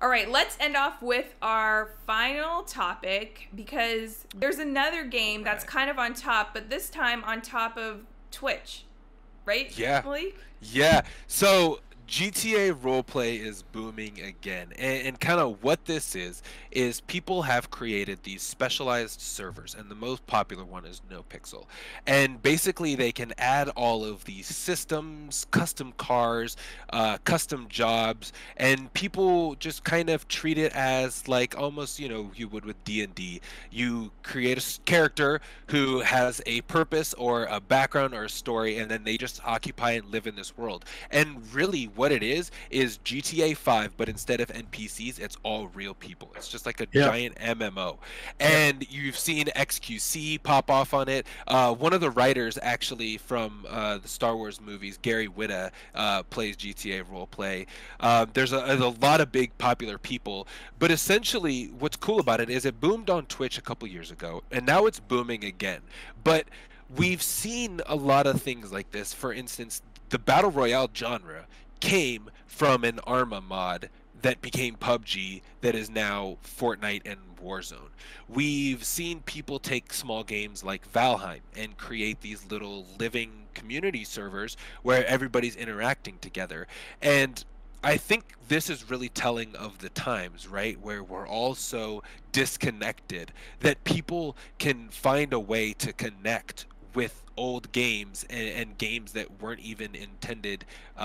All right, let's end off with our final topic, because there's another game that's kind of on top, but this time on top of Twitch, right? Yeah. Malik? Yeah. So GTA roleplay is booming again. And kind of what this is people have created these specialized servers, and the most popular one is NoPixel. And basically they can add all of these systems, custom cars, custom jobs, and people just kind of treat it as like almost, you would with D&D. You create a character who has a purpose or a background or a story, and then they just occupy and live in this world. And really what it is GTA 5, but instead of NPCs, it's all real people. It's just like a giant MMO. And you've seen XQC pop off on it. One of the writers actually from the Star Wars movies, Gary Whitta, plays GTA roleplay. There's a lot of big popular people, but essentially what's cool about it is it boomed on Twitch a couple years ago, and now it's booming again. But we've seen a lot of things like this. For instance, the Battle Royale genre came from an Arma mod that became PUBG, that is now Fortnite and Warzone. We've seen people take small games like Valheim and create these little living community servers where everybody's interacting together. And I think this is really telling of the times, right? Where we're all so disconnected that people can find a way to connect with old games and games that weren't even intended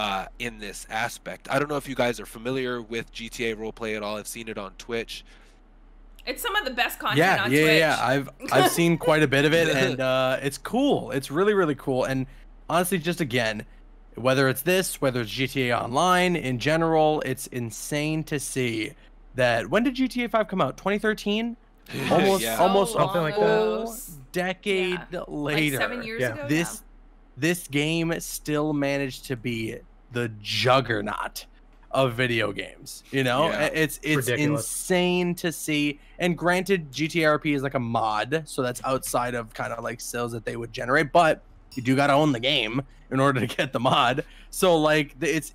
in this aspect. I don't know if you guys are familiar with GTA roleplay at all. I've seen it on Twitch. It's some of the best content on Twitch. Yeah. I've seen quite a bit of it, and it's cool. It's really, really cool. And honestly, just again, whether it's this, whether it's GTA Online in general, it's insane to see that. When did GTA 5 come out? 2013? Almost something like that. Decade later. Like 7 years ago. This game still managed to be the juggernaut of video games. It's insane to see. And granted, GTRP is like a mod, so that's outside of kind of like sales that they would generate, but you do got to own the game in order to get the mod. So like it's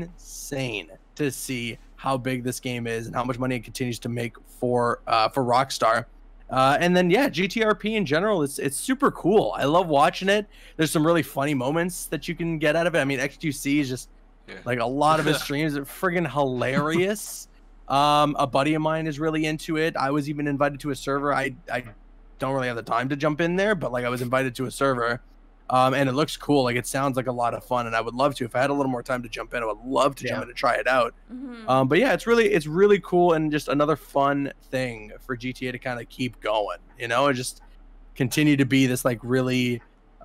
insane to see how big this game is and how much money it continues to make for Rockstar. And then GTRP in general, it's super cool. I love watching it. There's some really funny moments that you can get out of it. I mean, XQC is just like a lot of his streams are friggin' hilarious. A buddy of mine is really into it. I was even invited to a server. I don't really have the time to jump in there, but like I was invited to a server. And it looks cool. Like it sounds like a lot of fun, and I would love to. If I had a little more time to jump in, I would love to jump in and try it out. But yeah, it's really cool, and just another fun thing for GTA to kind of keep going. And just continue to be this like really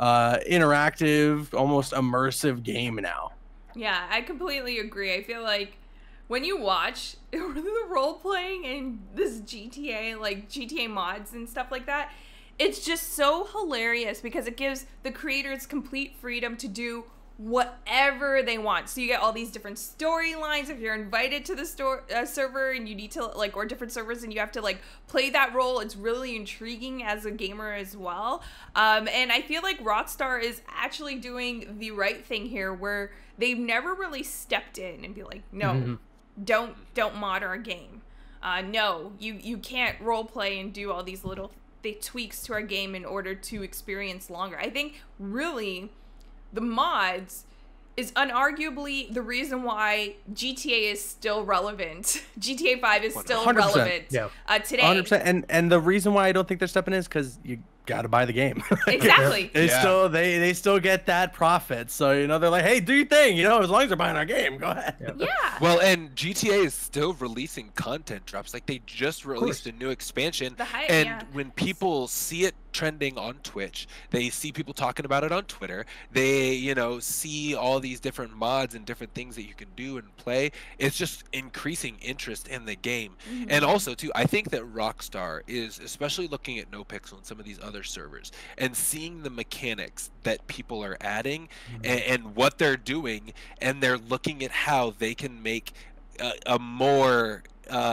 interactive, almost immersive game now. Yeah, I completely agree. I feel like when you watch the role playing in this GTA, like GTA mods and stuff like that, it's just so hilarious because it gives the creators complete freedom to do whatever they want. So you get all these different storylines. If you're invited to the server and you need to like, or different servers, and you have to like play that role, it's really intriguing as a gamer as well. And I feel like Rockstar is actually doing the right thing here, where they've never really stepped in and be like, no, don't mod our game. No, you can't role play and do all these little tweaks to our game in order to experience longer. I think really the mods is unarguably the reason why GTA is still relevant. GTA 5 is still 100%, relevant today. 100%. And the reason why I don't think they're stepping in is because you got to buy the game. Exactly. They still get that profit. So, they're like, hey, do your thing. As long as they're buying our game, go ahead. Yeah. Well, and GTA is still releasing content drops. Like, they just released a new expansion. When people see it trending on Twitch, they see people talking about it on Twitter, they see all these different mods and different things that you can do and play. It's just increasing interest in the game. And also too, I think that Rockstar is especially looking at NoPixel and some of these other servers and seeing the mechanics that people are adding and what they're doing, and they're looking at how they can make a more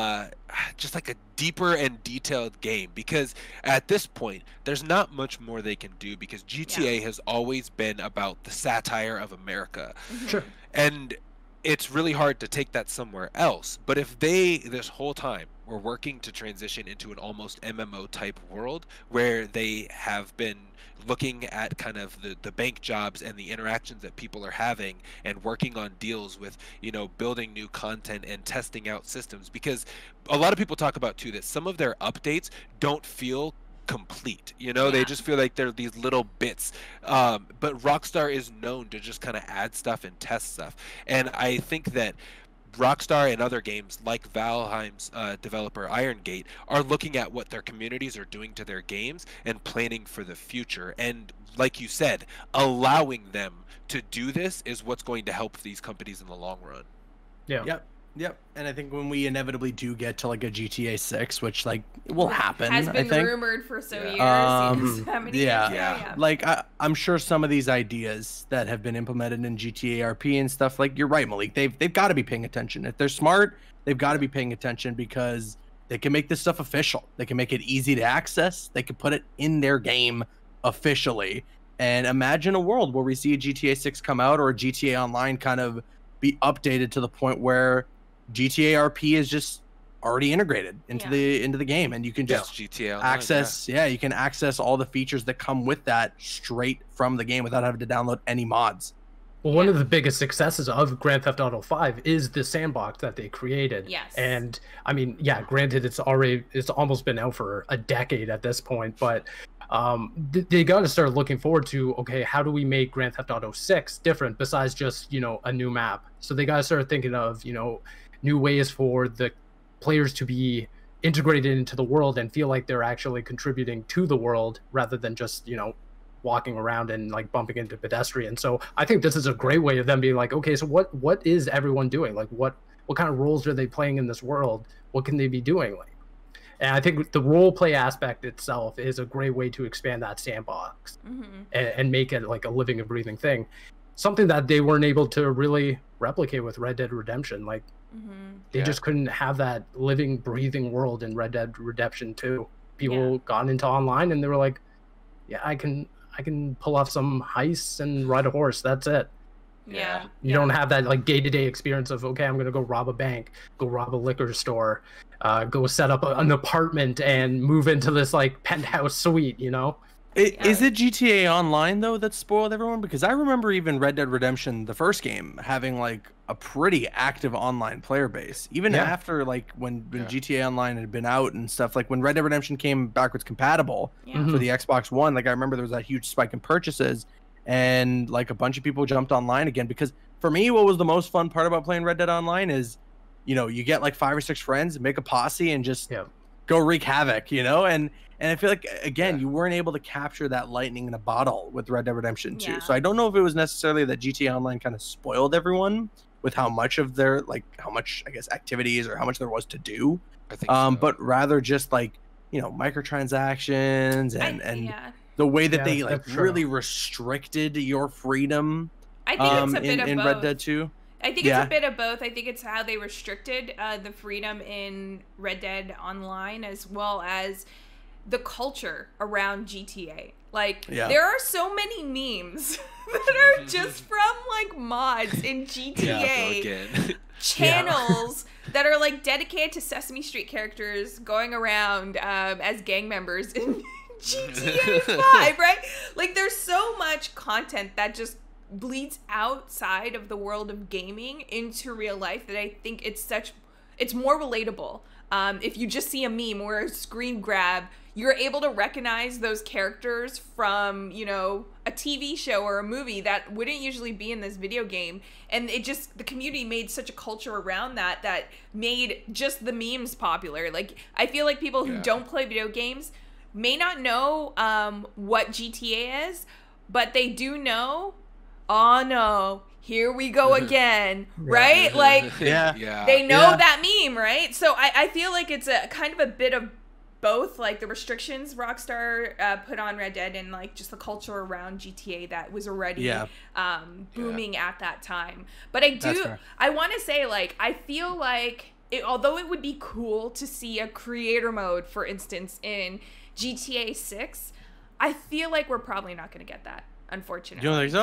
just like a deeper and detailed game, because at this point there's not much more they can do, because GTA has always been about the satire of America. Sure. And it's really hard to take that somewhere else. But if they, this whole time, were working to transition into an almost MMO type world where they have been looking at kind of the bank jobs and the interactions that people are having and working on deals with, you know, building new content and testing out systems, because a lot of people talk about too that some of their updates don't feel complete, you know, they just feel like they're these little bits, but Rockstar is known to just kind of add stuff and test stuff, and I think that Rockstar and other games like Valheim's developer Iron Gate are looking at what their communities are doing to their games and planning for the future, and like you said, allowing them to do this is what's going to help these companies in the long run. Yep. And I think when we inevitably do get to like a GTA 6, which like will happen, has been I think rumored for so years. Like I'm sure some of these ideas that have been implemented in GTA RP and stuff, like you're right, Malik, they've got to be paying attention. If they're smart, they've got to be paying attention, because they can make this stuff official. They can make it easy to access. They can put it in their game officially. And imagine a world where we see a GTA 6 come out, or a GTA Online kind of be updated to the point where GTA RP is just already integrated into the game, and you can just GTA Online, access you can access all the features that come with that straight from the game without having to download any mods. Well, one of the biggest successes of Grand Theft Auto 5 is the sandbox that they created. Yes. And I mean, yeah, granted, it's almost been out for a decade at this point, but they got to start looking forward to, okay, how do we make Grand Theft Auto 6 different besides just, you know, a new map? So they got to start thinking of, you know, new ways for the players to be integrated into the world and feel like they're actually contributing to the world rather than just, you know, walking around and like bumping into pedestrians. So I think this is a great way of them being like, okay, so what is everyone doing? Like what kind of roles are they playing in this world? What can they be doing? Like, and I think the role play aspect itself is a great way to expand that sandbox and make it like a living and breathing thing. Something that they weren't able to really replicate with Red Dead Redemption. Like they just couldn't have that living, breathing world in Red Dead Redemption 2. People got into online and they were like, yeah, I can pull off some heists and ride a horse. That's it. You don't have that like day-to-day experience of, okay, I'm going to go rob a bank, go rob a liquor store, go set up an apartment and move into this like penthouse suite, you know? Is it GTA Online though that spoiled everyone? Because I remember even Red Dead Redemption, the first game, having like a pretty active online player base. Even after like when GTA Online had been out and stuff, like when Red Dead Redemption came backwards compatible for the Xbox One, like I remember there was that huge spike in purchases, and like a bunch of people jumped online again. Because for me, what was the most fun part about playing Red Dead Online is, you know, you get like 5 or 6 friends, make a posse, and just go wreak havoc, you know? And I feel like, again, you weren't able to capture that lightning in a bottle with Red Dead Redemption 2. So I don't know if it was necessarily that GTA Online kind of spoiled everyone with how much of their, like, how much, I guess, activities or how much there was to do. I think so. But rather just, like, you know, microtransactions and the way that they, like, really restricted your freedom I think it's a bit of in both. Red Dead 2. I think it's a bit of both. I think it's how they restricted the freedom in Red Dead Online, as well as the culture around GTA. Like, there are so many memes that are just from, like, mods in GTA channels that are, like, dedicated to Sesame Street characters going around as gang members in GTA 5, right? Like, there's so much content that just bleeds outside of the world of gaming into real life that I think it's more relatable. If you just see a meme or a screen grab, you're able to recognize those characters from, you know, a TV show or a movie that wouldn't usually be in this video game. And the community made such a culture around that made just the memes popular. Like, I feel like people who don't play video games may not know what GTA is, but they do know, oh no, here we go again, right? Like, they know that meme, right? So I feel like it's a kind of a bit of both, like the restrictions Rockstar put on Red Dead and like just the culture around GTA that was already booming at that time. But I want to say, like, I feel like although it would be cool to see a creator mode, for instance, in GTA 6, I feel like we're probably not going to get that, unfortunately. You don't think so?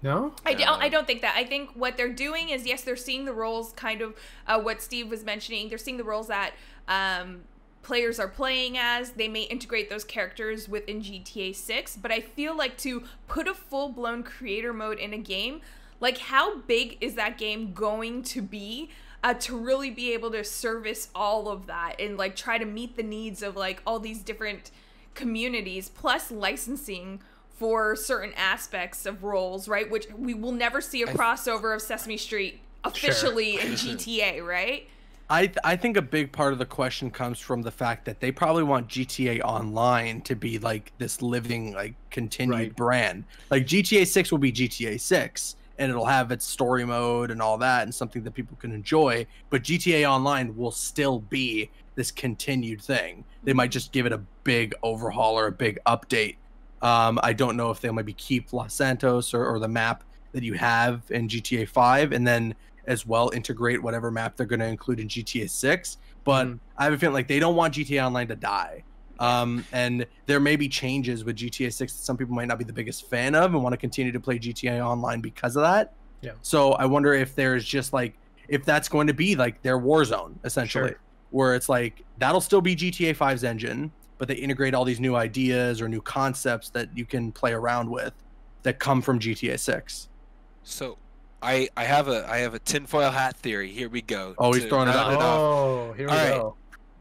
No? I don't think that. I think what they're doing is, yes, they're seeing the roles, kind of what Steve was mentioning. They're seeing the roles that players are playing as. They may integrate those characters within GTA 6, but I feel like to put a full-blown creator mode in a game, like how big is that game going to be to really be able to service all of that and like try to meet the needs of like all these different communities, plus licensing for certain aspects of roles, right? Which we will never see a crossover of Sesame Street officially in GTA, right? I think a big part of the question comes from the fact that they probably want GTA Online to be like this living, like continued brand. Like GTA 6 will be GTA 6 and it'll have its story mode and all that and something that people can enjoy, but GTA Online will still be this continued thing. They might just give it a big overhaul or a big update. I don't know if they'll maybe keep Los Santos or the map that you have in GTA 5 and then as well integrate whatever map they're going to include in GTA 6. But I have a feeling like they don't want GTA Online to die. And there may be changes with GTA 6 that some people might not be the biggest fan of and want to continue to play GTA Online because of that. Yeah. So I wonder if there's just like, if that's going to be like their Warzone, essentially, where it's like, that'll still be GTA 5's engine, but they integrate all these new ideas or new concepts that you can play around with that come from GTA 6. So I have a tinfoil hat theory. Here we go. Oh, he's throwing it out. Oh, here we go.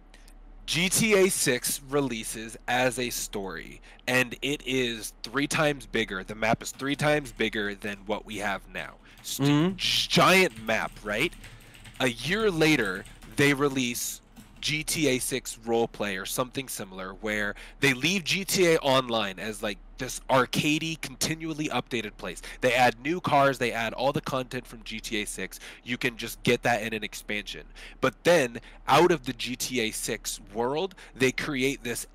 GTA 6 releases as a story, and it is 3 times bigger. The map is 3 times bigger than what we have now. Giant map, right? A year later, they release GTA 6 roleplay or something similar, where they leave GTA Online as like this arcadey, continually updated place. They add new cars, they add all the content from GTA 6. You can just get that in an expansion. But then out of the GTA 6 world, they create this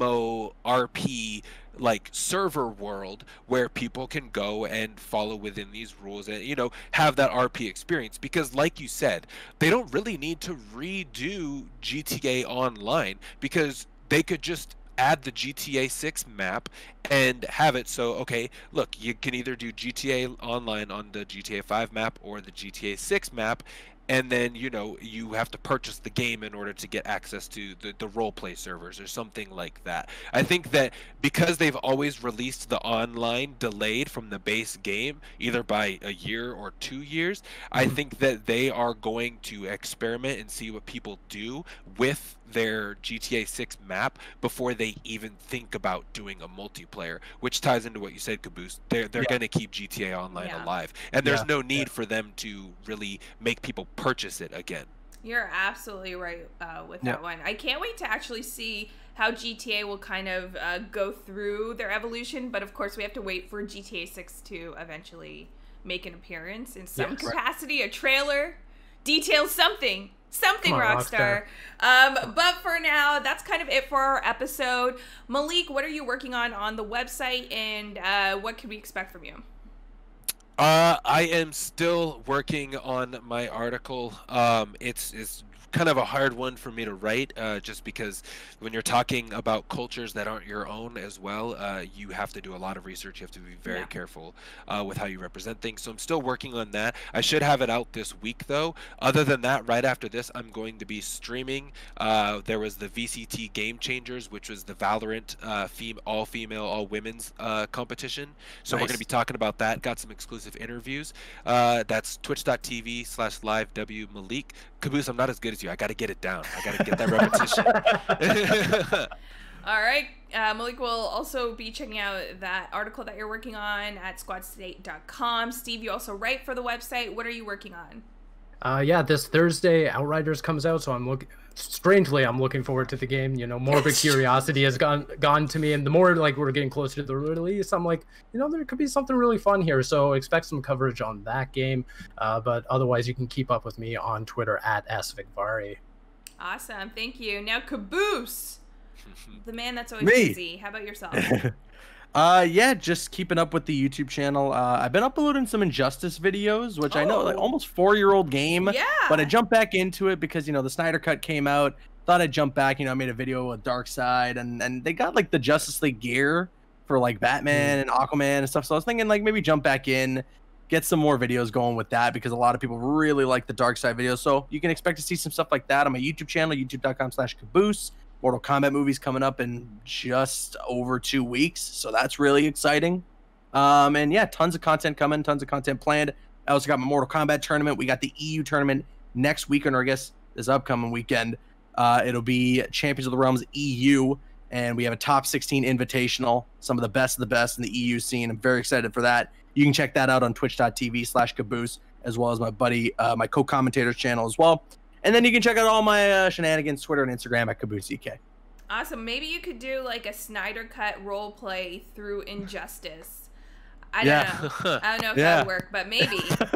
MMORP like server world where people can go and follow within these rules and, you know, have that RP experience. Because like you said, they don't really need to redo GTA Online, because they could just add the GTA 6 map and have it so, okay, look, you can either do GTA Online on the GTA 5 map or the GTA 6 map, and then, you know, you have to purchase the game in order to get access to the roleplay servers or something like that. I think that because they've always released the online delayed from the base game, either by a year or 2 years, I think that they are going to experiment and see what people do with their GTA 6 map before they even think about doing a multiplayer, which ties into what you said, Caboose. They're going to keep GTA Online alive, and there's no need for them to really make people purchase it again. You're absolutely right with that one. I can't wait to actually see how GTA will kind of go through their evolution, but of course we have to wait for GTA 6 to eventually make an appearance in some capacity, a trailer, detail something, Rockstar. But for now, that's kind of it for our episode. Malik, what are you working on the website, and what can we expect from you? I am still working on my article. It's kind of a hard one for me to write, just because when you're talking about cultures that aren't your own as well, you have to do a lot of research. You have to be very careful with how you represent things. So I'm still working on that. I should have it out this week, though. Other than that, right after this, I'm going to be streaming. There was the VCT Game Changers, which was the Valorant all-female, all-women's competition. So we're going to be talking about that. Got some exclusive interviews. That's twitch.tv/live_Malik. Caboose, I'm not as good as you. I got to get it down. I got to get that repetition. All right. Malik will also be checking out that article that you're working on at squadstate.com. Steve, you also write for the website. What are you working on? This Thursday, Outriders comes out, so I'm looking forward to the game. You know, morbid curiosity has gone to me, and the more like we're getting closer to the release, I'm like, you know, there could be something really fun here. So expect some coverage on that game. But otherwise, you can keep up with me on Twitter at @svigvari. Awesome, thank you. Now, Caboose, the man that's always busy. How about yourself? Just keeping up with the YouTube channel. I've been uploading some Injustice videos, which I know, like almost 4-year-old game. Yeah. But I jumped back into it because, you know, the Snyder Cut came out. Thought I'd jump back. You know, I made a video with Darkseid, and they got like the Justice League gear for like Batman and Aquaman and stuff. So I was thinking like maybe jump back in, get some more videos going with that because a lot of people really like the dark side videos. So you can expect to see some stuff like that on my YouTube channel, youtube.com/caboose. Mortal Kombat movie's coming up in just over 2 weeks, so that's really exciting. And yeah, tons of content coming, tons of content planned. I also got my Mortal Kombat tournament. We got the EU tournament next weekend, or I guess this upcoming weekend. It'll be Champions of the Realms EU, and we have a top 16 invitational, some of the best in the EU scene. I'm very excited for that. You can check that out on twitch.tv/caboose, as well as my buddy, my co-commentator's channel as well. And then you can check out all my shenanigans, Twitter and Instagram at CabooseEK. Awesome. Maybe you could do like a Snyder Cut role play through Injustice. I don't know if that would work, but maybe.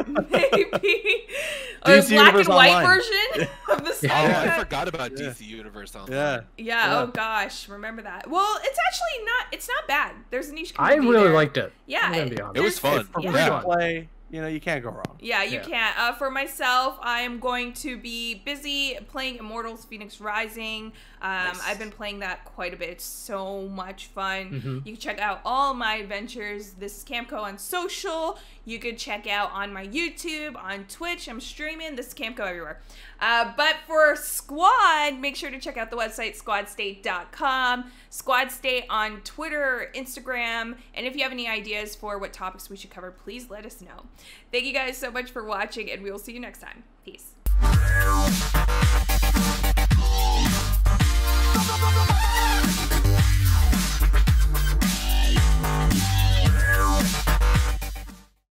Or a black and white version of the Snyder Cut. I forgot about DC Universe Online. Yeah. Oh gosh, remember that. Well, it's actually not bad. There's a niche community. I really liked it. Yeah, it was fun. For free to play, you can't go wrong. Yeah, you can't. For myself, I am going to be busy playing Immortals Phoenix Rising. Nice. I've been playing that quite a bit. It's so much fun. Mm-hmm. You can check out all my adventures. This is Camco on social. You could check out on my YouTube, on Twitch. I'm streaming. This is Camco everywhere. But for Squad, make sure to check out the website, squadstate.com. Squad State on Twitter, Instagram. And if you have any ideas for what topics we should cover, please let us know. Thank you guys so much for watching, and we will see you next time. Peace.